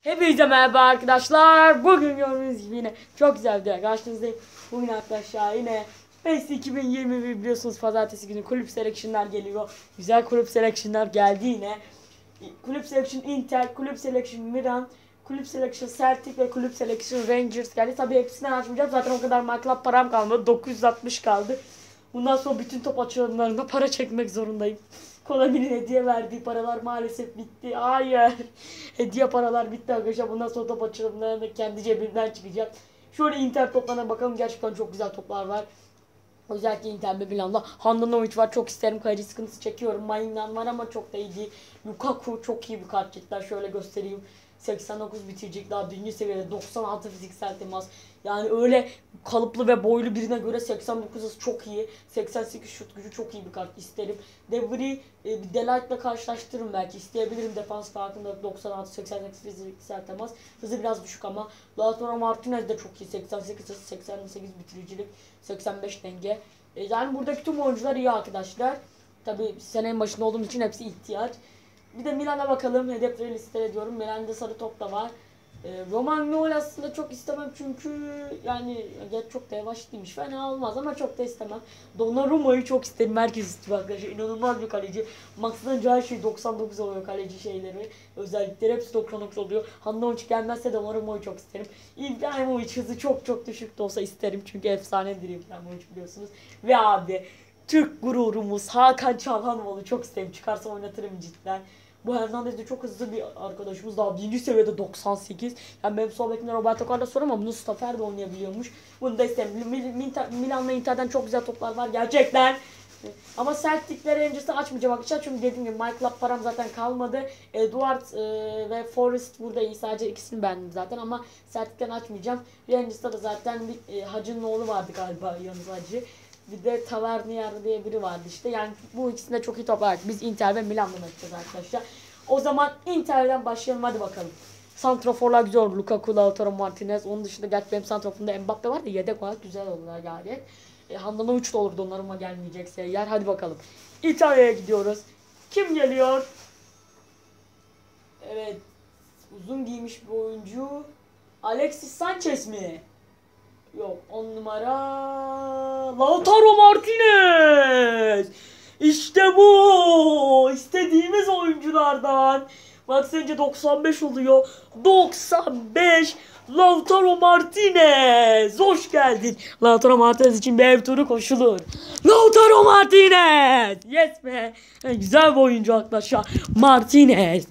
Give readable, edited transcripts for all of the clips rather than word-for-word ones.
Hepinize merhaba arkadaşlar. Bugün gördüğünüz gibi yine çok güzel bir video karşınızdayım. Bugün arkadaşlar yine PES 2021 biliyorsunuz pazartesi günü kulüp selection'lar geliyor. Güzel kulüp selection'lar geldi yine. Kulüp selection Inter, kulüp selection Milan, kulüp selection Celtic ve kulüp selection Rangers geldi. Tabii hepsinden açmayacağım. Zaten o kadar MyClub param kalmadı. 960 kaldı. Bundan sonra bütün top açılımlarında para çekmek zorundayım. Konami'nin hediye verdiği paralar maalesef bitti. Hayır. Hediye paralar bitti arkadaşlar. Bundan sonra top açılımlarında kendi cebimden çıkacak. Şöyle Inter toplarına bakalım. Gerçekten çok güzel toplar var. Özellikle Inter ve Milan'da Handanovic var. Çok isterim. Kaleci sıkıntısı çekiyorum. Maignan var ama çok da iyi değil. Lukaku çok iyi bir kart cidden. Şöyle göstereyim. 89 bitirecek, daha birinci seviyede 96 fiziksel temas. Yani öyle kalıplı ve boylu birine göre 89 hız çok iyi. 88 şut gücü çok iyi bir kart isterim. Devri Delight'la karşılaştırırım belki. İsteyebilirim defans farkında 96-88 fiziksel temas. Hızı biraz düşük ama. Lautaro Martinez de çok iyi. 88 hız, 88 bitiricilik, 85 denge. Yani buradaki tüm oyuncular iyi arkadaşlar. Tabi senenin başında olduğum için hepsi ihtiyaç. Bir de Milan'a bakalım. Hedefleri liste ediyorum. Milan'da sarı top da var. Romagnoli aslında çok istemem çünkü yani çok da yavaş değilmiş. Fena olmaz ama çok da istemem. Donnarumma'yı çok isterim. Herkes istiyor arkadaşlar. İnanılmaz bir kaleci. Max'dan her şey 99 oluyor kaleci şeyleri. Özellikleri hepsi 99 oluyor. Handanovic gelmezse Donnarumma'yı çok isterim. İbrahimovic hızı çok düşük de olsa isterim. Çünkü efsanedir İbrahimovic biliyorsunuz. Ve abi Türk gururumuz Hakan Çalhanoğlu çok isterim. Çıkarsa oynatırım cidden. Bu Hernandez de çok hızlı bir arkadaşımız. Daha birinci seviyede 98. Yani benim sol bekimde Roberto Carlos var ama bunu stoper de oynayabiliyormuş. Bunu da isterim. Milan'la Inter'den çok güzel toplar var gerçekten. Ama Celtic'leri öncesi açmayacağım arkadaşlar. Çünkü dediğim gibi MyClub param zaten kalmadı. Eduard ve Forrest burada iyi. Sadece ikisini beğendim zaten ama Celtic'ten açmayacağım. Rangers'ta da zaten bir Hacı'nın oğlu vardı galiba, Yunus Hacı. Bir de Tavernier diye biri vardı işte. Yani bu ikisinde çok iyi toplar. Biz Inter ve Milan'dan açacağız arkadaşlar. O zaman Inter'den başlayalım hadi bakalım. Santraforlar güzel olur. Lukaku, Lautaro Martinez. Onun dışında gerçi benim santraforumda Mbappe var da yedek olarak güzel olurlar gayet. Handanovic de olurdu onlarıma gelmeyecekse yer. Hadi bakalım. İtalya'ya gidiyoruz. Kim geliyor? Evet. Uzun giymiş bir oyuncu. Alexis Sanchez mi? Yok 10 numara Lautaro Martinez. İşte bu. İstediğimiz oyunculardan. Bak sence 95 oluyor. 95 Lautaro Martinez. Hoş geldin. Lautaro Martinez için bir ev turu koşulur. Lautaro Martinez. Yes be. Güzel bir oyuncu arkadaşlar. Martinez.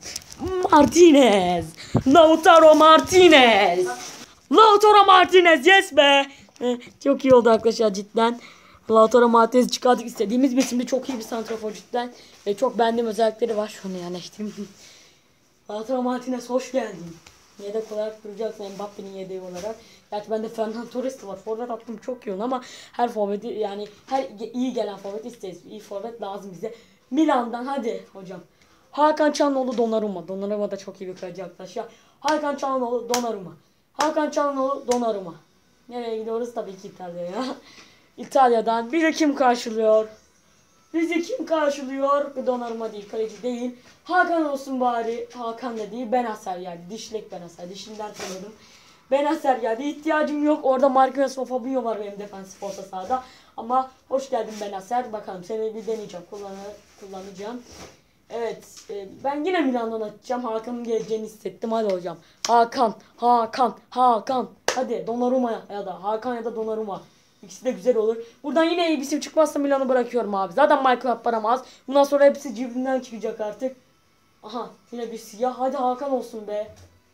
Lautaro Martinez. Lautaro Martinez yes be. Çok iyi oldu arkadaşlar cidden. Lautaro Martinez çıkardık, istediğimiz bir isimde çok iyi bir santrafor cidden. Çok beğendiğim özellikleri var. Şunu yerleştireyim. Lautaro Martinez hoş geldin. Yedek olarak duracaksın Mbappe'nin yedeği olarak. Gerçi bende Fernando Torres var. Forvet attım çok iyi ama her forveti yani her iyi gelen forvet isteriz. İyi forvet lazım bize. Milan'dan hadi hocam. Hakan Çalhanoğlu Donnarumma. Donnarumma da çok iyi bir kaleci arkadaşlar. Hakan Çalhanoğlu Donnarumma. Hakan Çalhanoğlu Donnarumma. Nereye gidiyoruz? Tabii ki İtalya'ya. İtalya'dan bizi kim karşılıyor? Bizi kim karşılıyor? Bu Donnarumma değil, kaleci değil. Hakan olsun bari. Hakan da değil. Benacer geldi. Dişlek Benacer. Dişimden tanıdım. Benacer geldi. İhtiyacım yok. Orada Marquinhos ve Fabinho var benim defansif orta sahada. Ama hoş geldin Benacer. Bakalım seni bir deneyeceğim. Kullanacağım. Evet. Ben yine Milan'dan atacağım. Hakan'ın geleceğini hissettim. Hadi hocam. Hakan. Hadi Donnarumma ya da Hakan ya da Donnarumma. İkisi de güzel olur. Buradan yine iyi bir isim çıkmazsa Milan'ı bırakıyorum abi. Zaten Michael param az. Bundan sonra hepsi cebinden çıkacak artık. Aha yine bir siyah. Hadi Hakan olsun be.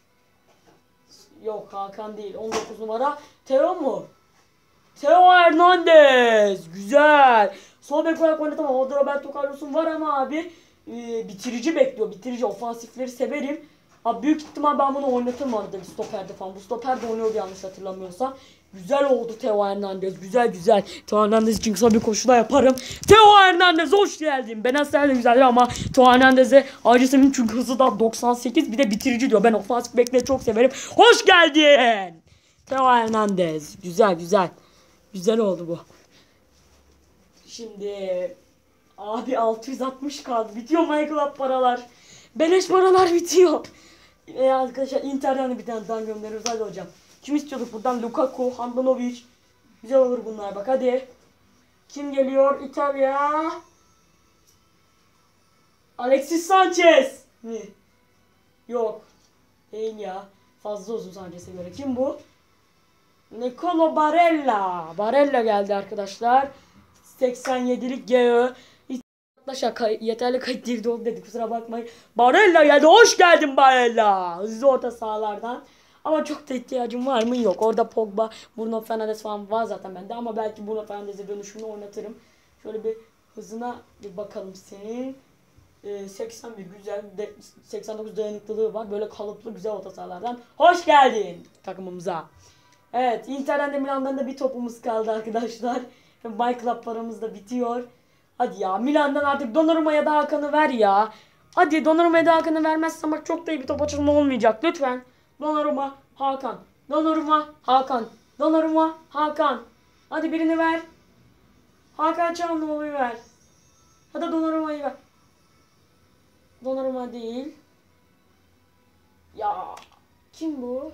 Yok Hakan değil. 19 numara. Theo mu? Theo Hernandez. Güzel. Sol bek olarak oynatamam. Orada Roberto Carlos'un var ama abi bitirici bekliyor. Bitirici ofansifleri severim. Abi büyük ihtimal ben bunu oynatırım arada bir stoperde falan. Bu stoper de oynuyordu yanlış hatırlamıyorsam. Güzel oldu Theo Hernandez. Güzel. Theo Hernandez için kısa bir koşuda yaparım. Theo Hernandez hoş geldin. Benacer de güzeldir ama Theo Hernandez'e acısının çünkü hızı da 98 bir de bitirici diyor. Ben ofansif bekleri çok severim. Hoş geldin. Theo Hernandez. Güzel. Güzel oldu bu. Şimdi abi 660 kaldı. Bitiyor MyClub paralar. Beleş paralar bitiyor. Arkadaşlar Inter'den de bir tane daha gönderiyoruz. Hadi hocam. Kim istiyorduk buradan? Lukaku, Handanovic. Güzel olur bunlar bak hadi. Kim geliyor? İtalya. Alexis Sanchez mi? Yok. Değil ya. Fazla uzun Sanchez'e göre. Kim bu? Nicolo Barella. Barella geldi arkadaşlar. 87'lik GÖ. Arkadaşlar yeterli kayıt girdi oldu dedi, kusura bakmayın. Barella geldi. Hoş geldin Barella. Hızlı orta sahalardan. Ama çok da ihtiyacım var mı? Yok. Orada Pogba, Bruno Fernandes falan var zaten bende. Ama belki Bruno Fernandes'e dönüşümünü oynatırım. Şöyle bir hızına bir bakalım senin. 81 güzel. 89 dayanıklılığı var. Böyle kalıplı güzel orta sahalardan. Hoş geldin takımımıza. Evet. Inter'den de Milan'dan da bir topumuz kaldı arkadaşlar. My Club paramız da bitiyor. Hadi ya Milan'dan artık Donnarumma'ya da Hakan'ı ver ya. Hadi Donnarumma'ya da Hakan'ı vermezsen bak çok da iyi bir top açılma olmayacak. Lütfen. Donnarumma, Hakan. Donnarumma, Hakan. Donnarumma, Hakan. Hadi birini ver. Hakan Çalhanoğlu'yu ver. Hadi Donnarumma'yı ver. Donnarumma değil. Ya kim bu?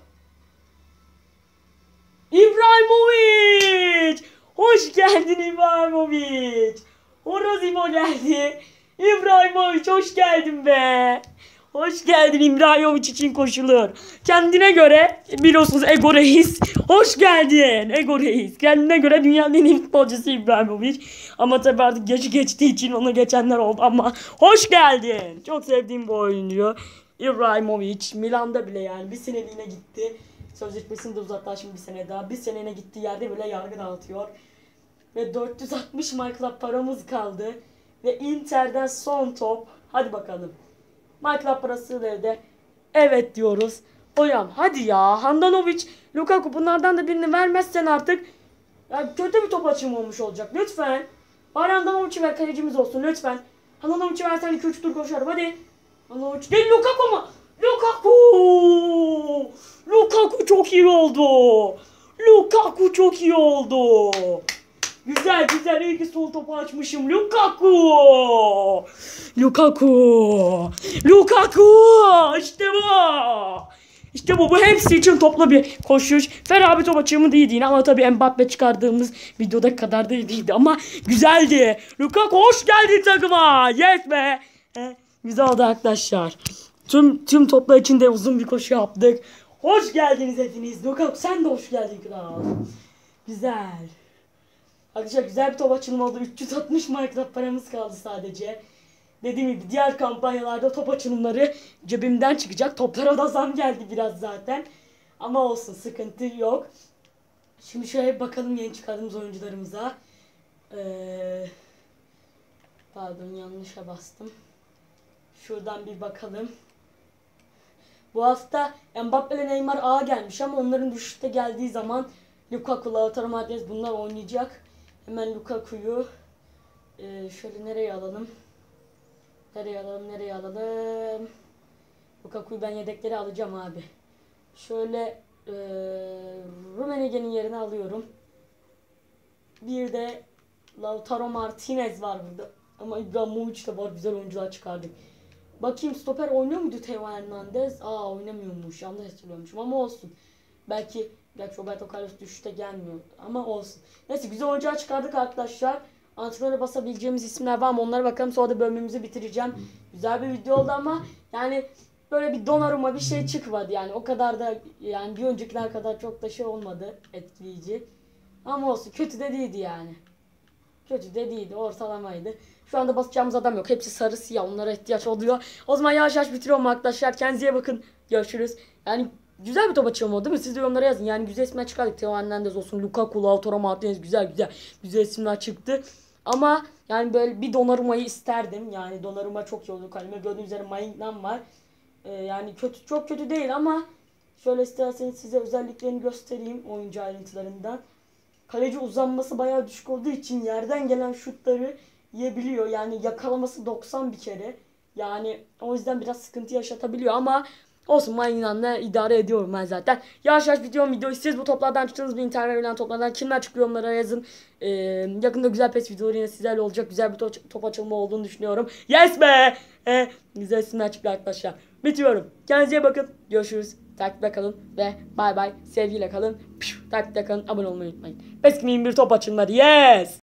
İbrahimovic! Hoş geldin İbrahimovic! Orozimo geldi. İbrahimovic hoş geldin be. Hoş geldin İbrahimovic için koşulur. Kendine göre biliyorsunuz Ego Reis. Hoş geldin Ego Reis. Kendine göre dünyanın en iyi futbolcusu İbrahimovic. Ama tabi artık yaşı geçtiği için onu geçenler oldu ama hoş geldin. Çok sevdiğim bu oyuncu. İbrahimovic Milan'da bile yani bir seneliğine gitti. Sözleşmesini de uzattı şimdi bir sene daha. Bir seneliğine gittiği yerde bile yargı dağıtıyor. Ve 460 My Club paramız kaldı. Ve Inter'den son top. Hadi bakalım. My Club parası evde. Evet diyoruz. Hocam hadi ya. Handanovic, Lukaku bunlardan da birini vermezsen artık ya kötü bir top açımı olmuş olacak. Lütfen. Bari Handanovic'i ver, kalecimiz olsun lütfen. Handanovic'i versen 2-3 tur koşarım hadi. Handanovic değil, Lukaku mu? Lukaku! Lukaku çok iyi oldu. Lukaku çok iyi oldu. Güzel güzel, iyi ki sol topu açmışım. Lukaku! Lukaku! Lukaku! İşte bu! İşte bu hepsi için toplu bir koşuş. Ferah bir top açımı değildi yine ama tabii Mbappe çıkardığımız videoda kadar da değildi ama güzeldi. Lukaku hoş geldin takıma. Yes be. Güzel oldu arkadaşlar. Tüm toplar içinde uzun bir koşu yaptık. Hoş geldiniz hepiniz. Lukaku sen de hoş geldin kral. Güzel. Arkadaşlar güzel bir top açılımı oldu. 360 Minecraft paramız kaldı sadece. Dediğim gibi diğer kampanyalarda top açılımları cebimden çıkacak. Toplara da zam geldi biraz zaten. Ama olsun, sıkıntı yok. Şimdi şöyle bakalım yeni çıkardığımız oyuncularımıza. Pardon, yanlışa bastım. Şuradan bir bakalım. Bu hafta Mbappe ile Neymar A gelmiş ama onların düşüşte geldiği zaman Lukaku, Lautaro Martinez bunlar oynayacak. Hemen Lukaku'yu şöyle nereye alalım? Nereye alalım? Lukaku'yu ben yedekleri alacağım abi. Şöyle Rummenigge'nin yerine alıyorum. Bir de Lautaro Martinez var burada. Ama İbrahimovic de var, güzel oyuncular çıkardık. Bakayım stoper oynuyor muydu Theo Hernandez? Oynamıyormuş. Yanlış hatırlıyormuşum ama olsun. Belki Roberto Carlos düşüşte gelmiyor ama olsun. Neyse güzel oyuncular çıkardık arkadaşlar. Antrenöre basabileceğimiz isimler var mı onlara bakalım, sonra da bölümümüzü bitireceğim. Güzel bir video oldu ama yani böyle bir Donnarumma bir şey çıkmadı yani o kadar da yani bir öncekiler kadar çok da şey olmadı, etkileyici. Ama olsun, kötü de değildi yani. Kötü de değildi, ortalamaydı. Şu anda basacağımız adam yok. Hepsi sarı siyah, onlara ihtiyaç oluyor. O zaman yavaş yavaş bitiriyorum arkadaşlar. Kendinize iyi bakın. Görüşürüz. Yani güzel bir top açılımı oldu değil mi? Siz de yorumlara yazın. Yani güzel isimler çıkardık. Theo Hernandez olsun, Lukaku, Lautaro Martinez güzel isimler çıktı. Ama yani böyle bir Donnarumma'yı isterdim. Yani Donnarumma çok iyi oldu. Kaleme gördüğünüz üzere Maignan var. Yani çok kötü değil ama şöyle isterseniz size özelliklerini göstereyim oyuncu ayrıntılarından. Kaleci uzanması bayağı düşük olduğu için yerden gelen şutları yiyebiliyor. Yani yakalaması 90 bir kere. Yani o yüzden biraz sıkıntı yaşatabiliyor ama olsun, Magnan'la idare ediyorum ben zaten. Yavaş yavaş video siz bu toplardan çıktığınız bir internet verilen toplardan kimler çıkıyor onlara yazın. Yakında güzel PES videoları yine sizlerle olacak. Güzel bir top açılma olduğunu düşünüyorum. Yes be! Güzel isimler çıktı arkadaşlar. bitiriyorum. Kendinize iyi bakın. Görüşürüz. Takipte kalın ve bay bay. Sevgiyle kalın. Takipte kalın. Abone olmayı unutmayın. PES 2021 top açılmadı. Yes.